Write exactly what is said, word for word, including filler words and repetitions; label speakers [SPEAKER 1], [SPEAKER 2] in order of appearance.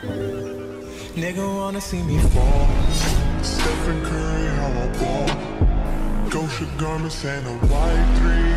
[SPEAKER 1] Nigga wanna see me fall.
[SPEAKER 2] Stephen Curry, how I ball. Gosha garments and a white three.